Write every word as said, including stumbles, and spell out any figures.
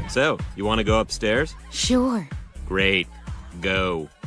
So, you want to go upstairs? Sure. Great. Go.